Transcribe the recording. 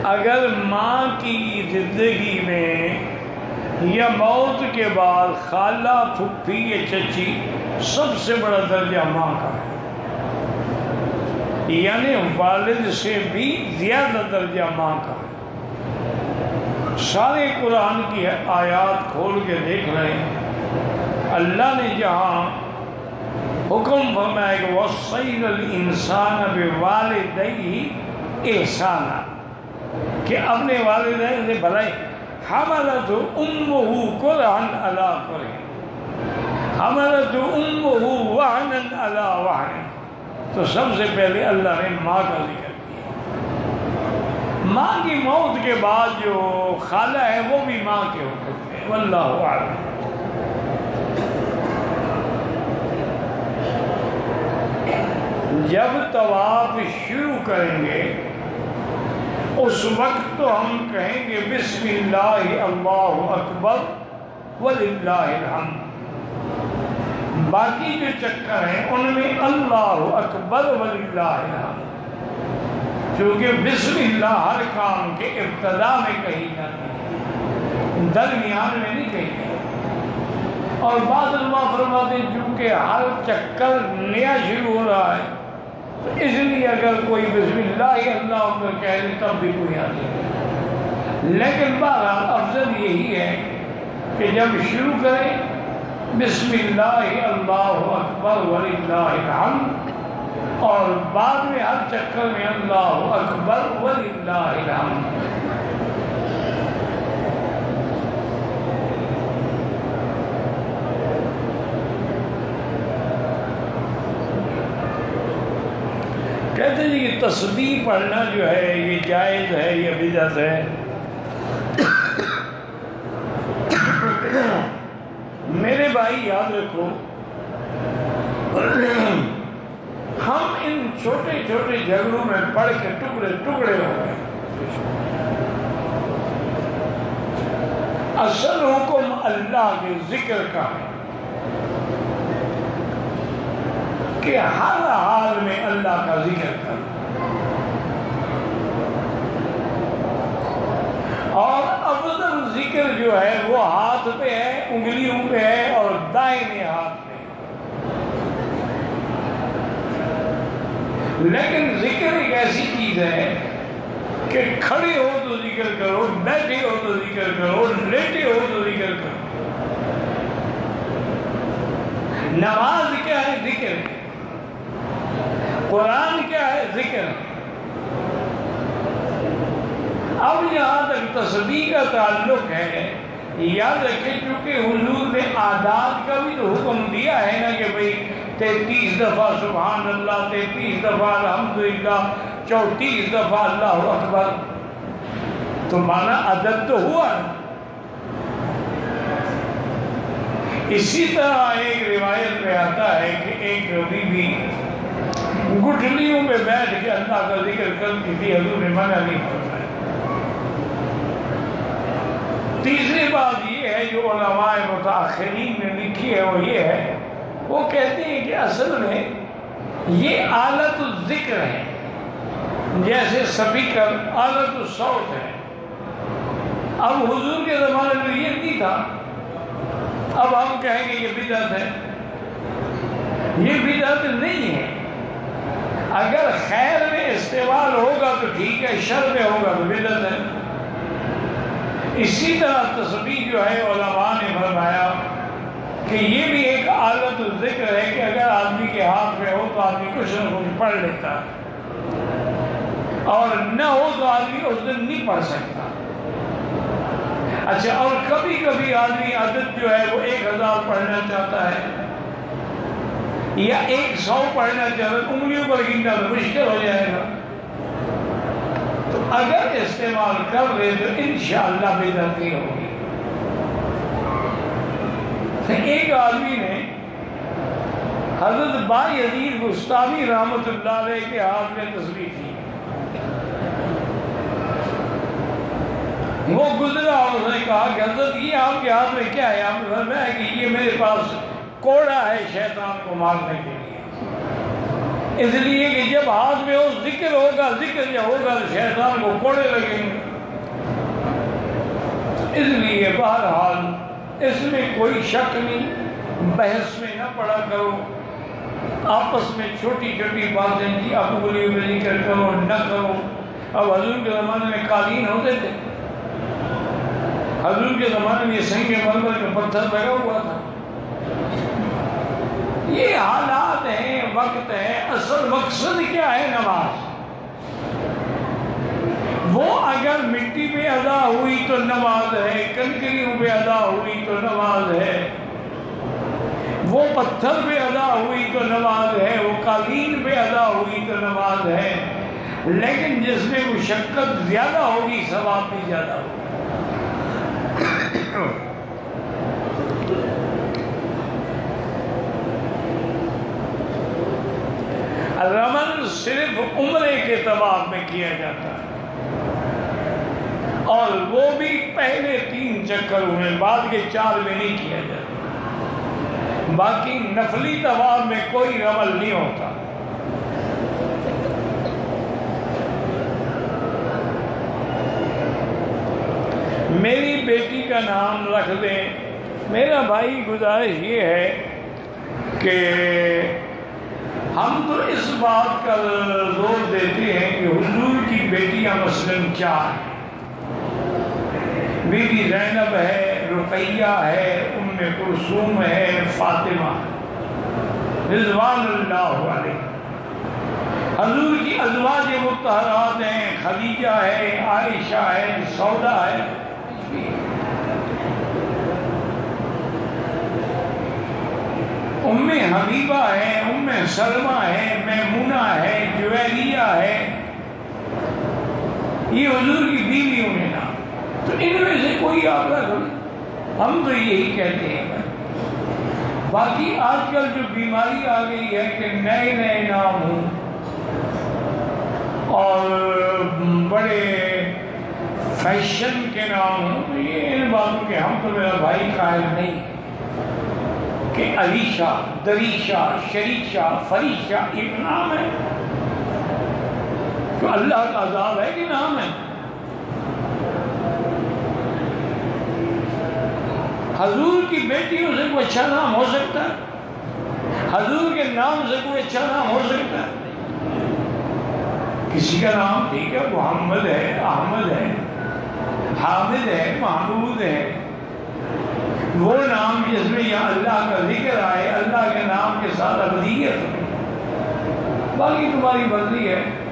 اگر ماں کی زندگی میں یا موت کے بعد خالہ، پھپھی یا چچی، سب سے بڑا درجہ ماں کا ہے، یعنی والد سے بھی زیادہ درجہ ماں کا ہے۔ سارے قرآن کی آیات کھول کے دیکھ رہے ہیں، اللہ نے جہاں حکم فرمایا کہ وَصَّيْنَا الْإِنسَانَ بِوَالِدَيْهِ إِحْسَانًا، کہ اپنے والدین سے بھلائی، حَمَلَتْهُ أُمُّهُ كُرْهًا عَلَىٰ كُرْهٍ حَمَلَتْهُ أُمُّهُ وَهْنًا عَلَىٰ وَهْنٍ۔ تو سب سے پہلے اللہ نے ماں کا ذکر کیا۔ ماں کی موت کے بعد جو خالہ ہے وہ بھی ماں کے حکم ہے، واللہ اعلم۔ جب طواف شروع کریں گے اس وقت تو ہم کہیں گے بسم اللہ اللہ اکبر وللہ الحمد، باقی جو چکر ہیں ان میں اللہ اکبر وللہ الحمد، کیونکہ بسم اللہ ہر کام کے ابتدا میں کہی جاتی ہے، درمیان میں نہیں کہی جاتی۔ اور بعض علماء فرماتے ہیں چونکہ ہر چکر نیا شروع ہو رہا ہے تو اس لیے اگر کوئی بسم اللہ اللہ اکبر کہہ لے تب بھی کوئی حاصل نہیں، لیکن بہرحال افضل یہی ہے کہ جب شروع کریں بسم اللہ اللہ اکبر وللہ الحمد، اور بعد میں ہر چکر میں اللہ اکبر وللہ الحمد۔ کہتے ہیں کہ تسبیح پڑھنا جو ہے یہ جائز ہے یا بدعت ہے؟ میرے بھائی یاد رکھو، ہم ان چھوٹے چھوٹے جھگڑوں میں پڑھ کے ٹکڑے ٹکڑے ہو گئے۔ اصل حکم اللہ کے ذکر کا ہے کہ ہر حال میں اللہ کا ذکر کرو، اور افضل ذکر جو ہے وہ ہاتھ پہ ہے، انگلیوں پہ ہے اور دائیں ہاتھ پہ ہے۔ لیکن ذکر ایک ایسی چیز ہے کہ کھڑے ہو تو ذکر کرو، بیٹھے ہو تو ذکر کرو، لیٹے ہو تو ذکر کرو۔ نماز کیا ہے؟ ذکر ہے۔ قرآن کیا ہے؟ ذکر ہے۔ اب یہاں تک تسبیح کا تعلق ہے، یاد رکھیں چونکہ حضور نے عادات کا بھی تو حکم دیا ہے نا کہ بھئی 33 دفعہ سبحان اللہ، 33 دفعہ الحمدللہ، 34 دفعہ اللہ اکبر، تو مانا عدد تو ہوا نا۔ اسی طرح ایک روایت میں آتا ہے کہ ایک بی بی گٹھلیوں میں بیٹھ کے اللہ کا ذکر کرتی تھی، حضور نے منع نہیں فرمایا۔ تیسری بات یہ ہے جو علماء متاخرین نے لکھی ہے، وہ یہ ہے، وہ کہتے ہیں کہ اصل میں یہ آلت الذکر ہے، جیسے سپیکر آلت الصوت ہے۔ اب حضور کے زمانے میں یہ نہیں تھا، اب ہم کہیں گے یہ بدعت ہے، یہ بدعت نہیں ہے۔ اگر خیر میں استعمال ہوگا تو ٹھیک ہے، شر میں ہوگا تو بدعت ہے۔ اسی طرح تسبیح جو ہے علماء نے فرمایا کہ یہ بھی ایک آلت الذکر ہے کہ اگر آدمی کے ہاتھ میں ہو تو آدمی کچھ نہ کچھ پڑھ لیتا ہے، اور نہ ہو تو آدمی اس دن نہیں پڑھ سکتا۔ اچھا، اور کبھی کبھی آدمی عادت جو ہے وہ 1000 پڑھنا چاہتا ہے یا 100 پڑھنا چاہتا ہے، انگلیوں پر گننا تو مشکل ہو جائے گا، تو اگر استعمال کر لے تو انشاءاللہ بدعت نہیں ہوگی۔ ایک آدمی نے حضرت بایزید بستامی رحمۃ اللہ علیہ کے ہاتھ میں تسبیح تھی، وہ گزرا اور اس نے کہا کہ حضرت یہ آپ کے ہاتھ میں کیا ہے؟ آپ نے فرمایا کہ یہ میرے پاس کوڑا ہے شیطان کو مارنے کے لیے، اس لیے کہ جب ہاتھ میں ہو ذکر ہوگا، ذکر جب ہوگا تو شیطان کو کوڑے لگیں گے۔ اس لیے بہرحال اس میں کوئی شک نہیں، بحث میں نہ پڑا کرو، آپس میں چھوٹی چھوٹی باتیں کی اب گلی میں ذکر کرو نہ کرو۔ اب حضور کے زمانے میں قالین ہوتے تھے، حضور کے زمانے میں یہ سنگ مرمر کا پتھر لگا ہوا تھا۔ یہ حالات ہیں، وقت ہے، اصل مقصد کیا ہے؟ نماز۔ وہ اگر مٹی پہ ادا ہوئی تو نماز ہے، کنکریوں پہ ادا ہوئی تو نماز ہے، وہ پتھر پہ ادا ہوئی تو نماز ہے، وہ قالین پہ ادا ہوئی تو نماز ہے، لیکن جس میں مشقت زیادہ ہوگی ثواب بھی زیادہ ہوگا۔ رمل صرف عمرے کے طواف میں کیا جاتا ہے، اور وہ بھی پہلے 3 چکر ہوئے، بعد کے 4 میں نہیں کیا جاتا۔ باقی نفلی طواف میں کوئی رمل نہیں ہوتا۔ میری بیٹی کا نام رکھ دیں۔ میرا بھائی گزارش یہ ہے کہ ہم تو اس بات کا زور دیتے ہیں کہ حضور کی بیٹیاں مثلاً کیا ہیں۔ بی بی زینب ہے، رقیہ ہے، ام کلثوم ہے، فاطمہ رضوان اللہ علیہ۔ حضور کی ازواج مطہرات ہیں، خدیجہ ہے، عائشہ ہے، سودا ہے، ام حبیبہ ہے، ام سلمہ ہے، میمونہ ہے، جویریہ ہے، یہ حضور کی بیویوں نے نام۔ تو ان میں سے کوئی آپ رکھ لیں، ہم تو یہی کہتے ہیں۔ باقی آج کل جو بیماری آ گئی ہے کہ نئے نئے نام ہوں اور بڑے فیشن کے نام ہوں، تو یہ ان باتوں کے ہم تو میرا بھائی قائل نہیں کہ علیشہ، دریشہ، شریشہ، فریشہ ایک نام ہے، تو اللہ کا عذاب ہے کہ نام ہے؟ حضور کی بیٹیوں سے کوئی اچھا نام ہو سکتا ہے؟ حضور کے نام سے کوئی اچھا نام ہو سکتا ہے؟ کسی کا نام ٹھیک ہے، محمد ہے، احمد ہے، حامد ہے، محمود ہے، وہ نام جس میں یا اللہ کا ذکر آئے، اللہ کے نام کے ساتھ ابدیت، باقی تمہاری مرضی ہے۔